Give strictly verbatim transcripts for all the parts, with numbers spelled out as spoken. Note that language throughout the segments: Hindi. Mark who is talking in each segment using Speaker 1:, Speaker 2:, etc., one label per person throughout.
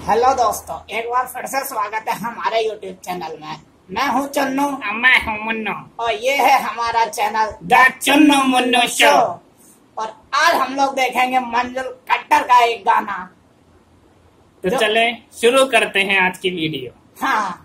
Speaker 1: हेलो दोस्तों, एक बार फिर से स्वागत है हमारे यूट्यूब चैनल में। मैं हूँ चन्नू,
Speaker 2: मैं हूँ मुन्नू
Speaker 1: और ये है हमारा channel
Speaker 2: the Channu Munnu show.
Speaker 1: और आज हम लोग देखेंगे मंजुल खट्टर का एक गाना।
Speaker 2: तो चले शुरू करते हैं आज की वीडियो।
Speaker 1: हाँ,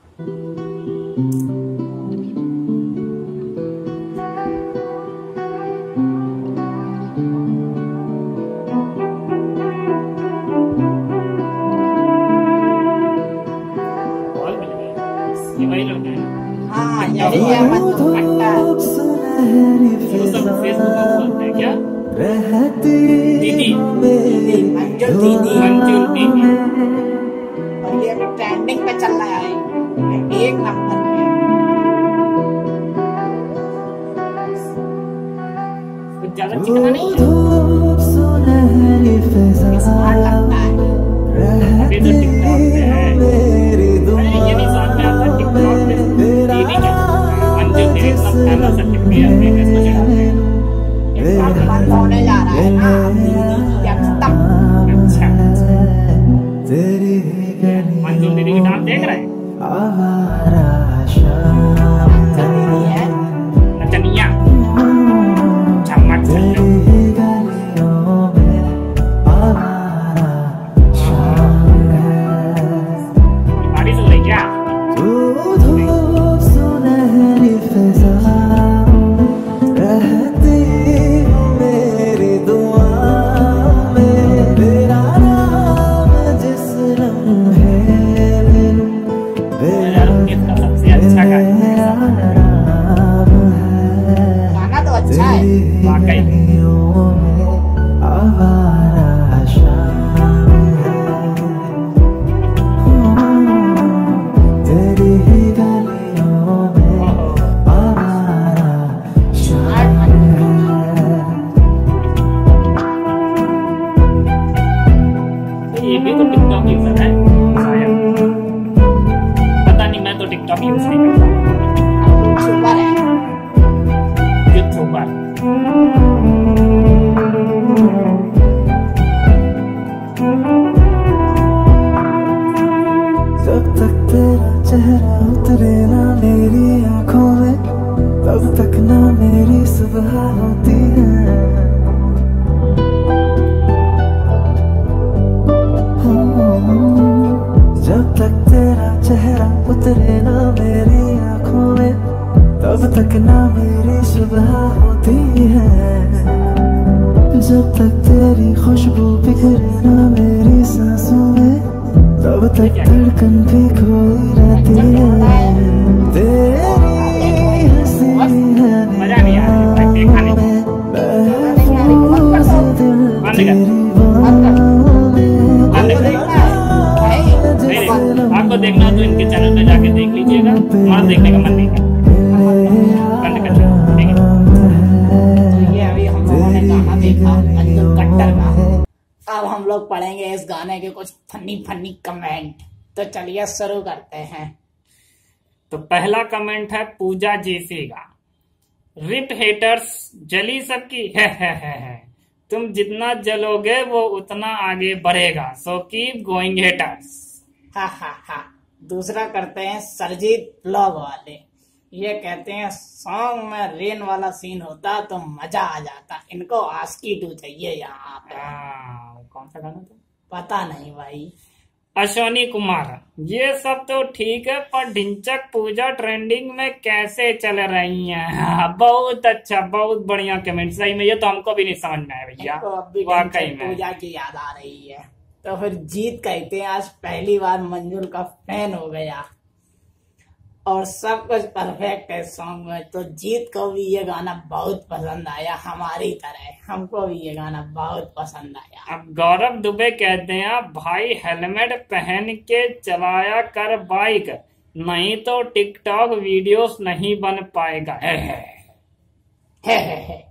Speaker 2: ये वही लड़का है।
Speaker 1: हाँ यही है मंजुल खट्टर।
Speaker 2: वो सब फेसबुक पर बोलते हैं क्या? दीदी
Speaker 1: दीदी मंजुल दीदी
Speaker 2: मंजुल दीदी।
Speaker 1: और ये अभी ट्रेंडिंग पे चल रहा है, एक नंबर पे।
Speaker 2: कुछ ज्यादा चिकना नहीं है।
Speaker 1: स्मार्ट लगता है।
Speaker 2: अभी तो टिकटॉक पे है। अरे ये नहीं समझ में आता टिकटॉक पे दीदी क्या मंजुल दीदी सब फेमस सर्टिफिकेट अपने इसको चढ़ाते हैं।
Speaker 1: अब बंद होने जा रहा है ना, दीदी क्या खत्म।
Speaker 2: अच्छा, मंजुल दीदी की डांस देख रहे हैं?
Speaker 3: आवारा शाम
Speaker 1: दीदी है
Speaker 2: नचनिया चमक चल बारिश हो रही क्या?
Speaker 1: गाना तो अच्छा है
Speaker 2: वाकई
Speaker 3: आवारा शाम तेरी गलियों में आवारा शाम
Speaker 2: ये भी तो टिकटॉक यूजर है शायद, पता नहीं, मैं तो टिकटॉक यूज नहीं करता।
Speaker 1: सुपर है।
Speaker 2: यूट्यूबर
Speaker 3: जब तक तेरा चेहरा उतरे ना मेरी आंखों में तब तक ना मेरी सुबह होती है। जब तक तेरा चेहरा उतरे ना मेरी आंखों में तब तक ना मेरी सुबह होती है। जब तक तेरी खुशबू बिखरे ना मेरी सांसों में तब तक धड़कन भी खोई रहती है। तेरी हंसी है
Speaker 2: मजा नहीं आ रहा देखा नहीं।
Speaker 3: महफूज दिल तेरी बाहों में
Speaker 2: आपको देखना तो इनके चैनल पे जाके देख लीजिएगा, वहाँ देखने का मन नहीं है। बंद कर दो, ठीक है।
Speaker 1: तो ये अभी हम लोगों ने गाना देखा मंजुल खट्टर का। अब हम लोग पढ़ेंगे इस गाने के कुछ फनी फनी कमेंट। तो चलिए शुरू करते हैं।
Speaker 2: तो पहला कमेंट है पूजा जेसी का। रिप हेटर्स जली सबकी है, है, है, है। तुम जितना जलोगे वो उतना आगे बढ़ेगा, सो कीप गोइंग हेटर्स।
Speaker 1: हा हा हा। दूसरा करते हैं सरजीत ब्लॉग वाले। ये कहते हैं सॉन्ग में रेन वाला सीन होता तो मजा आ जाता, इनको आस्की टू चाहिए यहाँ पे।
Speaker 2: हाँ, कौन सा गाना था?
Speaker 1: पता नहीं भाई।
Speaker 2: अश्वनी कुमार, ये सब तो ठीक है पर ढिंचक पूजा ट्रेंडिंग में कैसे चल रही हैं? हाँ, बहुत अच्छा, बहुत बढ़िया कमेंट। सही में ये तो हमको भी नहीं समझ में आया भैया,
Speaker 1: इनको अब भी
Speaker 2: वाकई
Speaker 1: ढिंचक
Speaker 2: में।
Speaker 1: पूजा की याद आ रही है। तो फिर जीत कहते हैं आज पहली बार मंजुल का फैन हो गया और सब कुछ परफेक्ट है सॉन्ग में। तो जीत को भी ये गाना बहुत पसंद आया, हमारी तरह हमको भी ये गाना बहुत पसंद आया।
Speaker 2: अब गौरव दुबे कहते हैं भाई हेलमेट पहन के चलाया कर बाइक, नहीं तो टिकटॉक वीडियोस नहीं बन पाएगा। है, है।
Speaker 1: है, है, है।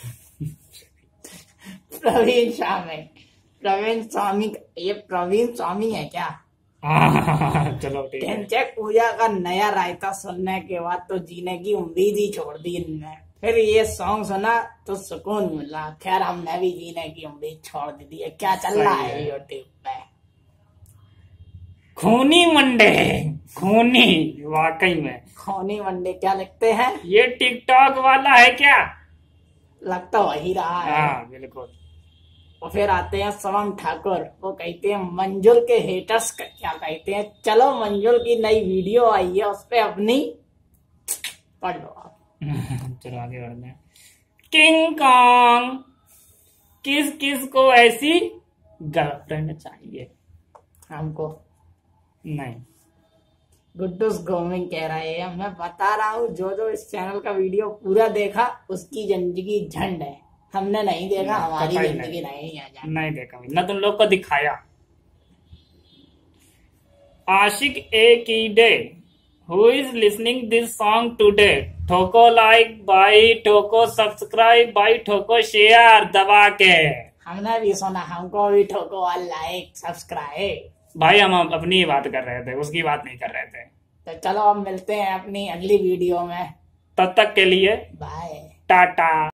Speaker 1: प्रवीण स्वामी प्रवीण स्वामी ये प्रवीण स्वामी है क्या?
Speaker 2: चलो ठीक है।
Speaker 1: ढिंचक पूजा का नया रायता सुनने के बाद तो जीने की उम्मीद ही छोड़ दी इनने। फिर ये सॉन्ग सुना तो सुकून मिला। खैर हमने भी जीने की उम्मीद छोड़ दी है। क्या चल रहा है यूट्यूब पे?
Speaker 2: खूनी मंडे, खूनी, वाकई में
Speaker 1: खूनी मंडे क्या लिखते हैं?
Speaker 2: ये टिकटॉक वाला है क्या?
Speaker 1: लगता वही रहा है।
Speaker 2: हाँ बिल्कुल।
Speaker 1: और फिर आते हैं सवम ठाकुर, वो कहते हैं मंजुल के हेटर्स क्या कहते हैं, चलो मंजुल की नई वीडियो आई है उस पे अपनी पढ़ लो आप।
Speaker 2: चलो आगे बढ़ते हैं। किंग कॉन्ग, किस किस को ऐसी गर्लफ्रेंड चाहिए?
Speaker 1: हमको
Speaker 2: नहीं।
Speaker 1: गुड्डूस गोमिंग कह रहे हैं, मैं बता रहा हूँ जो जो इस चैनल का वीडियो पूरा देखा उसकी जिंदगी झंड है, हमने नहीं देखा, हमारी जिंदगी नहीं है।
Speaker 2: नहीं देखा ना तुम लोग को दिखाया। आशिक ए की डे, who is listening this song today, ठोको लाइक बाई, ठोको सब्सक्राइब बाई, ठोको शेयर दबा के।
Speaker 1: हमने भी सुना, हमको भी ठोको और लाइक सब्सक्राइब।
Speaker 2: भाई हम अपनी ही बात कर रहे थे, उसकी बात नहीं कर रहे थे।
Speaker 1: तो चलो अब मिलते हैं अपनी अगली वीडियो में,
Speaker 2: तब तक के लिए
Speaker 1: बाय,
Speaker 2: टाटा।